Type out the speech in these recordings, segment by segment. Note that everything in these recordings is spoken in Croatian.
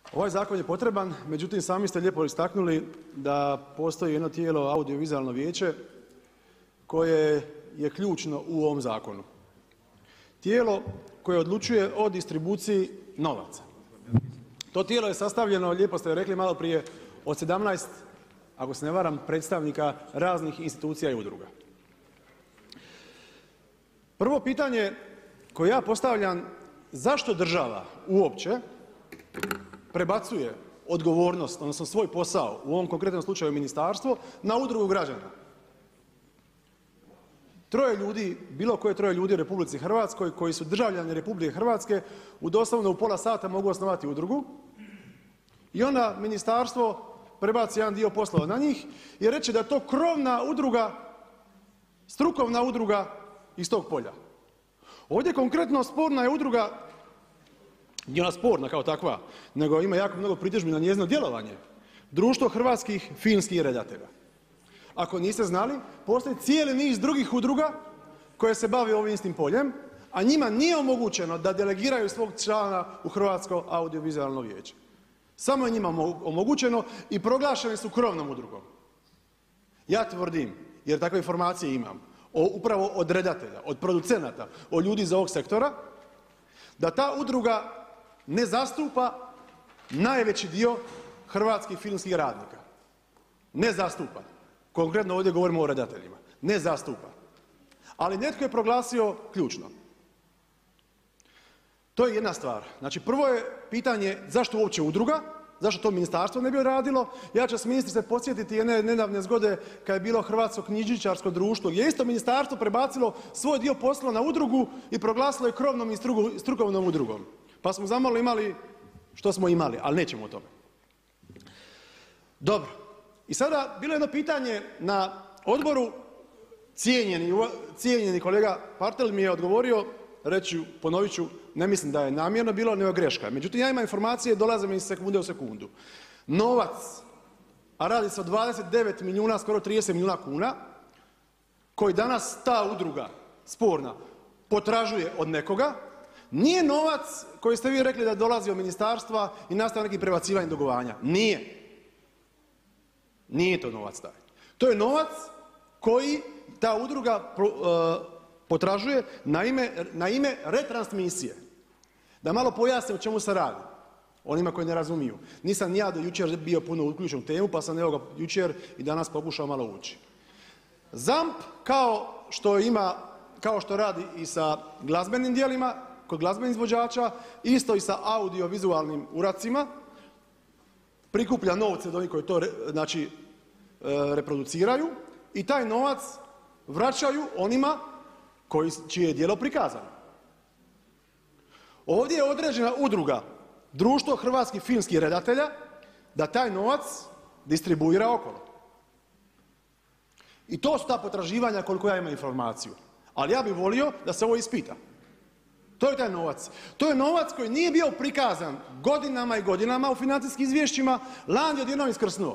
Ovaj zakon je potreban, međutim sami ste lijepo istaknuli da postoji jedno tijelo audiovizualno vijeće koje je ključno u ovom zakonu. Tijelo koje odlučuje o distribuciji novaca. To tijelo je sastavljeno, lijepo ste rekli malo prije, od 17, ako se ne varam, predstavnika raznih institucija i udruga. Prvo pitanje koje ja postavljam, zašto država uopće prebacuje odgovornost, odnosno svoj posao, u ovom konkretnom slučaju ministarstvo, na udrugu građana? Troje ljudi, bilo koje troje ljudi u RH koji su državljani RH u doslovno u pola sata mogu osnovati udrugu i onda ministarstvo prebaci jedan dio poslova na njih i reći da je to krovna udruga, strukovna udruga iz tog polja. Ovdje konkretno sporna je udruga, nije ona sporna kao takva, nego ima jako mnogo pritužbi na njezino djelovanje, Društvo hrvatskih filmskih redatelja. Ako niste znali, postoji cijeli niz drugih udruga koje se bave ovim istim poljem, a njima nije omogućeno da delegiraju svog člana u Hrvatsko audiovizualno vijeće. Samo je njima omogućeno i proglašeni su krovnom udrugom. Ja tvrdim, jer takve informacije imam, upravo od redatelja, od producenata, od ljudi iz ovog sektora, da ta udruga ne zastupa najveći dio hrvatskih filmskih radnika. Ne zastupa. Konkretno ovdje govorimo o redateljima. Ne zastupa. Ali netko je proglasio ključno. To je jedna stvar. Znači prvo je pitanje zašto uopće udruga, zašto to ministarstvo ne bi radilo. Ja ću s ministrice podsjetiti jedne nedavne zgode kad je bilo Hrvatsko knjižničarsko društvo gdje je isto ministarstvo prebacilo svoj dio posla na udrugu i proglasilo je krovnom i strukovnom udrugom. Pa smo zamalo imali što smo imali, ali nećemo o tome. Dobro. I sada bilo je jedno pitanje na odboru, cijenjeni kolega Partel mi je odgovorio, ponovit ću, ne mislim da je namjerno bilo, nego greška. Međutim, ja imam informacije, dolaze mi iz sekunde u sekundu. Novac, a radi se o 29 milijuna, skoro 30 milijuna kuna, koji danas ta udruga sporna potražuje od nekoga, nije novac koji ste vi rekli da dolazi od ministarstva i nastaje neki prebacivanje dugovanja. Nije. Nije to novac taj. To je novac koji ta udruga potražuje na ime retransmisije. Da malo pojasnim o čemu se radi, onima koji ne razumiju. Nisam ni ja do jučer bio puno uključen u temu, pa sam evo ga jučer i danas pokušao malo ući. ZAMP kao što radi i sa glazbenim djelima, kod glazbenih izvođača, isto i sa audiovizualnim uradcima, prikuplja novce od onih koji to reproduciraju i taj novac vraćaju onima čije je djelo prikazano. Ovdje je određena udruga, Društvo hrvatskih filmskih redatelja, da taj novac distribuira okolo. I to su ta potraživanja koliko ja imam informaciju. Ali ja bih volio da se ovo ispita. To je taj novac. To je novac koji nije bio prikazan godinama i godinama u financijskim izvješćima, lani je odjednom iskrsnuo.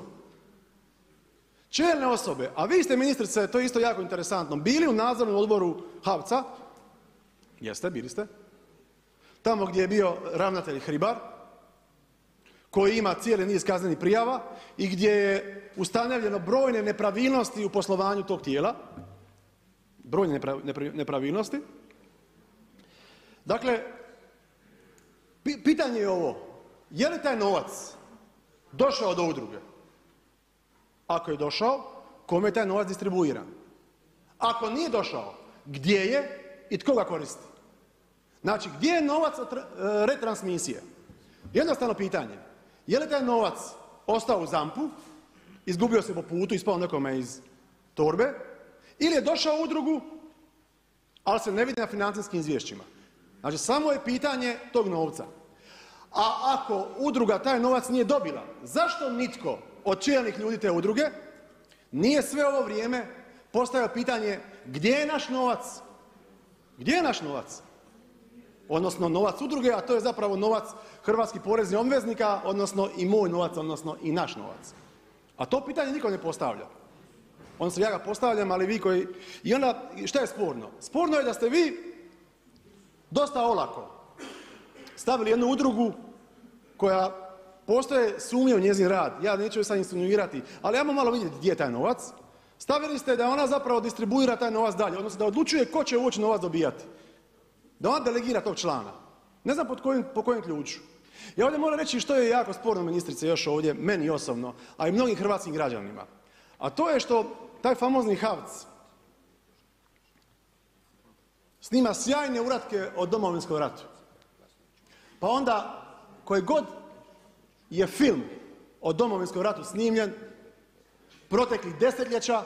Čelne osobe, a vi ste ministrice, to je isto jako interesantno, bili u nadzornom odboru HAVC-a, jeste, bili ste, tamo gdje je bio ravnatelj Hribar, koji ima cijeli niz kaznenih prijava i gdje je ustanovljeno brojne nepravilnosti u poslovanju tog tijela, brojne nepravilnosti. Dakle, pitanje je ovo, je li taj novac došao do udruge? Ako je došao, kome je taj novac distribuiran? Ako nije došao, gdje je i tko ga koristi? Znači, gdje je novac od retransmisije? Jednostavno pitanje, je li taj novac ostao u ZAMP-u, izgubio se po putu, ispao nekome iz torbe, ili je došao u udrugu, ali se ne vidi na financijskim izvješćima? Znači, samo je pitanje tog novca. A ako udruga taj novac nije dobila, zašto nitko od čelnih ljudi te udruge nije sve ovo vrijeme postavio pitanje gdje je naš novac? Gdje je naš novac? Odnosno novac udruge, a to je zapravo novac hrvatskih poreznih obveznika, odnosno i moj novac, odnosno i naš novac. A to pitanje nitko ne postavlja. Odnosno ja ga postavljam, ali vi koji... I onda, šta je sporno? Sporno je da ste vi dosta olako stavili jednu udrugu koja postoje sumnje u njezin rad, ja neću je sad insinuirati, ali ajmo malo vidjeti gdje je taj novac. Stavili ste da ona zapravo distribuira taj novac dalje, odnosno da odlučuje tko će uopće novac dobijati. Da ona delegira tog člana. Ne znam po kojem ključu. Ja ovdje moram reći što je jako sporno, ministrice, još ovdje, meni osobno, a i mnogim hrvatskim građanima. A to je što taj famozni HAVC snima sjajne uratke o Domovinskom ratu. Pa onda, koji god je film o Domovinskom ratu snimljen, proteklih desetljeća,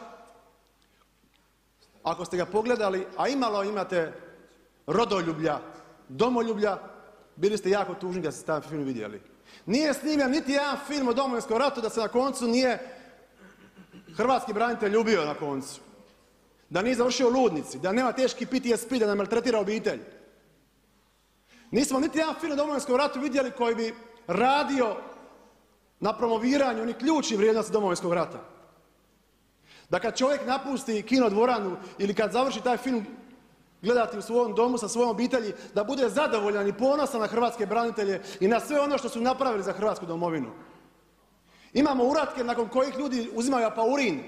ako ste ga pogledali, a imalo imate rodoljublja, domoljublja, bili ste jako tužni da ste taj film vidjeli. Nije snimljen niti jedan film o Domovinskom ratu da se na koncu nije hrvatski branitelj ljubio na koncu. Da nije završio u ludnici, da nema teški PTSP, da ne maltretira obitelj. Nismo niti jedan film o Domovinskom ratu vidjeli koji bi radio na promoviranju onih ključnih vrijednosti Domovinskog rata. Da kad čovjek napusti kino dvoranu ili kad završi taj film gledati u svom domu sa svojom obitelji, da bude zadovoljan i ponosan na hrvatske branitelje i na sve ono što su napravili za Hrvatsku domovinu. Imamo uratke nakon kojih ljudi uzimaju apaurin.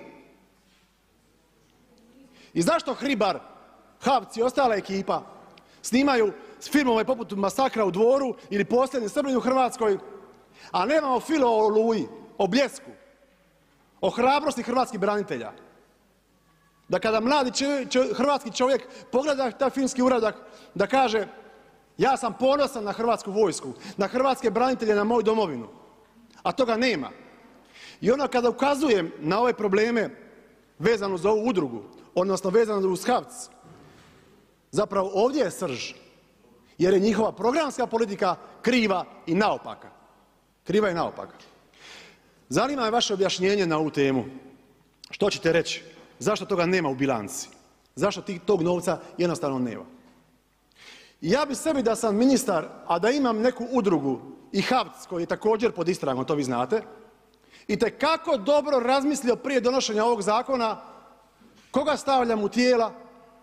I zašto Hribar, HAVC i ostala ekipa snimaju filmove poput Masakra u Dvoru ili Posljednji Srbin u Hrvatskoj, a nemamo film o Oluji, o Bljesku, o hrabrosti hrvatskih branitelja? Da kada mladi hrvatski čovjek pogleda taj filmski uradak, da kaže ja sam ponosan na Hrvatsku vojsku, na hrvatske branitelje, na moju domovinu. A toga nema. I onda kada ukazujem na ove probleme vezano za ovu udrugu, odnosno vezano uz HAVC, zapravo ovdje je srž. Jer je njihova programska politika kriva i naopaka. Kriva i naopaka. Zanima me vaše objašnjenje na ovu temu. Što ćete reći? Zašto toga nema u bilanci? Zašto tog novca jednostavno nema? I ja bi sebi da sam ministar, a da imam neku udrugu i HAVC koji je također pod istragom, to vi znate, itekako dobro razmislio prije donošenja ovog zakona koga stavljam u tijela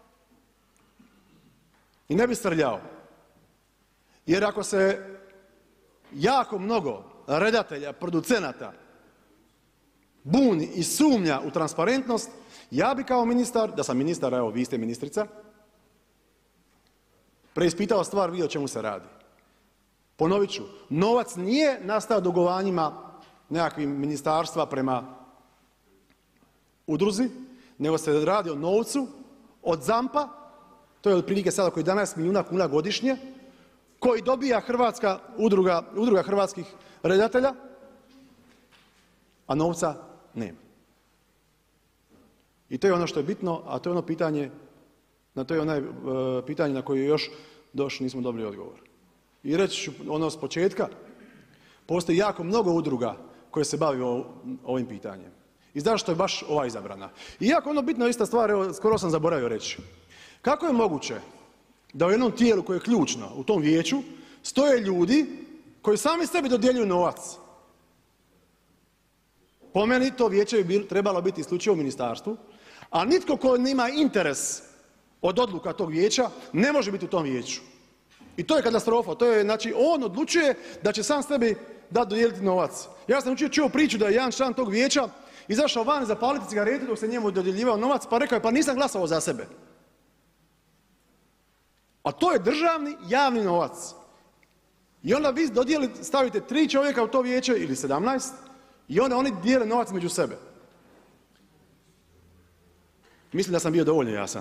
i ne bi srljao. Jer ako se jako mnogo redatelja, producenata buni i sumnja u transparentnost, ja bi kao ministar, da sam ministar, evo vi ste ministrica, preispitao stvar, vidio o čemu se radi. Ponovit ću, novac nije nastao dugovanjima nekakvim ministarstva prema udruzi, nego se radi o novcu od ZAMP-a, to je otprilike sada oko 11 milijuna kuna godišnje, koji dobija Hrvatska udruga hrvatskih redatelja, a novca nema. I to je ono što je bitno, a to je ono pitanje, pitanje na koje još nismo dobili odgovor. I reći ću ono s početka, postoji jako mnogo udruga koje se bavi ovim pitanjem. I zašto je baš ova izabrana? I jako ono bitno ista stvar, evo skoro sam zaboravio reći. Kako je moguće da u jednom tijelu koje je ključno, u tom vijeću, stoje ljudi koji sami sebi dodjeljuju novac? Po meni to vijeće bi trebalo biti isključivo u ministarstvu, a nitko tko nema interes od odluka tog vijeća ne može biti u tom vijeću. I to je katastrofa, to je, znači on odlučuje da će sam sebi dodijeliti novac. Ja sam čuo priču da je jedan član tog vijeća izašao van zapaliti cigaretu dok se njemu dodjeljivao novac, pa rekao je pa nisam glasovao za sebe. A to je državni javni novac. I onda vi stavite 3 čovjeka u to vijeće ili 17 i onda oni dijele novac među sebe. Mislim da sam bio dovoljno jasan.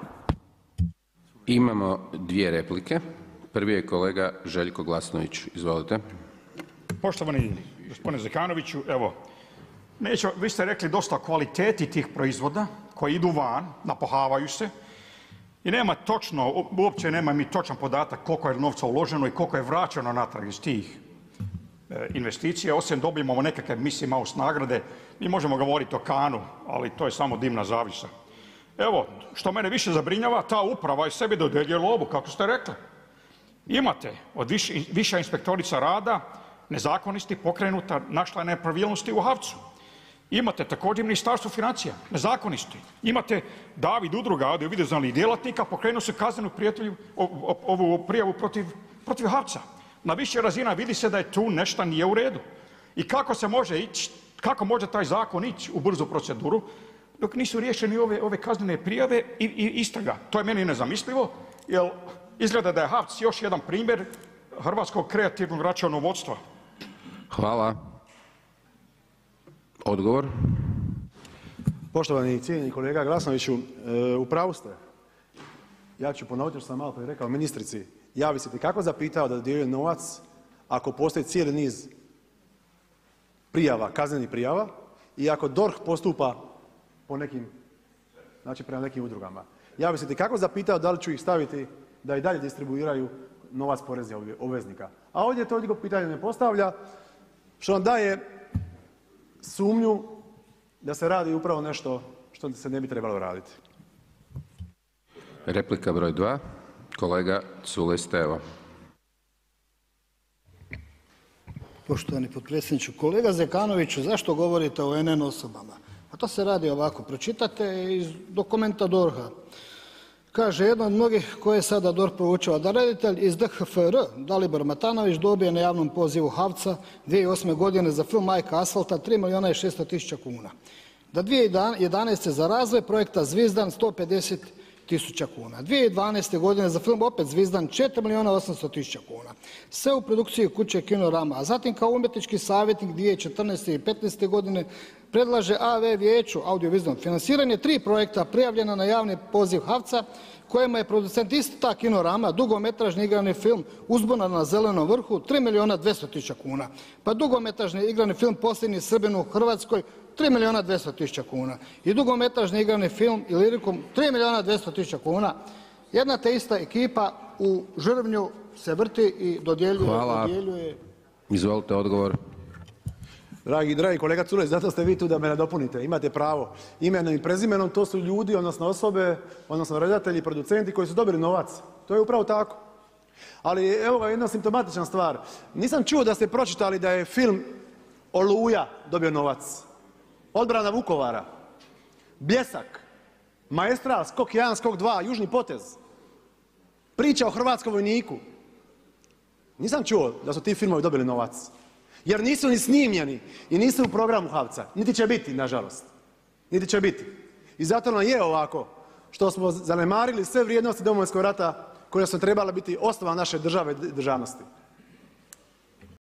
Imamo 2 replike. Prvi je kolega Željko Glasnović. Izvolite. Poštovani gospodine Zekanoviću, evo, vi ste rekli dosta o kvaliteti tih proizvoda koji idu van, napuhavaju se i nema točno, uopće nema mi točan podatak koliko je novca uloženo i koliko je vraćeno natrag iz tih investicija, osim dobijemo nekakve Mickey Mouse nagrade. Mi možemo govoriti o Kanu, ali to je samo dimna zavjesa. Evo, što mene više zabrinjava, ta uprava je sebi dodjeljuje lovu, kako ste rekli. Imate od viša inspektorica rada nezakonitosti pokrenuta, našla je nepravilnosti u HAVC-u. Imate također Ministarstvo financija, nezakonitosti. Imate David udruga audiovizualnih djelatnika, pokrenuo se kaznenu prijavu protiv HAVC-a. Na više razina vidi se da je tu nešto nije u redu. I kako se može ići, kako može taj zakon ići u brzu proceduru dok nisu riješeni ove kaznene prijave i istraga. To je meni nezamislivo, jer izgleda da je HAVC još jedan primjer hrvatskog kreativnog računovodstva. Hvala. Odgovor. Poštovani i cijenjeni kolega Glasnoviću, u pravu ste. Ja ću ponoviti što sam malo prije rekao ministrici. Ja bi se itekako zapitao da dodjeljuje novac ako postoji cijeli niz prijava, kaznenih prijava i ako DORH postupa po nekim, znači prema nekim udrugama. Ja bi se itekako zapitao da li ću ih staviti da i dalje distribuiraju novac poreznih obveznika. A ovdje to niko pitanje ne postavlja, što nam daje sumnju da se radi upravo nešto što se ne bi trebalo raditi. Replika broj 2, kolega Culej Stevo. Poštovani potpredsjedniče, kolega Zekanoviću, zašto govorite o NN osobama? Pa to se radi ovako, pročitate iz dokumenta DORH-a. Kaže, jedan od mnogih koje sada DORH proučava, da reditelj iz DHFR, Dalibor Matanović, dobije na javnom pozivu HAVC-a 2008. godine za film Majka asfalta 3 milijuna i 600 tisuća kuna. Da 2011. za razvoj projekta Zvizdan 150 tisuća kuna. 2012. godine za film opet Zvizdan 4 milijuna 800 tisuća kuna. Sve u produkciji kuće Kinorama, a zatim kao umjetnički savjetnik 2014. i 2015. godine predlaže AV vijeću audiovizualno financiranje 3 projekta prijavljena na javni poziv HAVC-a kojima je producent isti ta Kinorama, dugometražni igrani film Uzbuna na zelenom vrhu 3 milijuna 200 tisuća kuna. Pa dugometražni igrani film Posljednji Srbin u Hrvatskoj 3 milijuna 200 tisuća kuna. I dugometražni igrani film Ilirikum 3 milijuna 200 tisuća kuna. Jedna te ista ekipa u Žrvnju se vrti i dodjeljuje. Hvala. Izvolite odgovor. Dragi kolega Culej, zato ste vi tu da me nadopunite. Imate pravo. Imenom i prezimenom to su ljudi, odnosno osobe, odnosno redatelji, producenti koji su dobili novac. To je upravo tako. Ali evo ga jedna simptomatična stvar. Nisam čuo da ste pročitali da je film Oluja dobio novac. Odbrana Vukovara, Bljesak, Maestral, Skok 1, Skok 2, Južni potez. Priča o hrvatskom vojniku. Nisam čuo da su ti filmovi dobili novac. Jer nisu ni snimljeni i nisu u programu HAVC-a. Niti će biti, nažalost. Niti će biti. I zato nam je ovako što smo zanemarili sve vrijednosti Domovinskog rata koje su trebale biti osnova naše države i državnosti.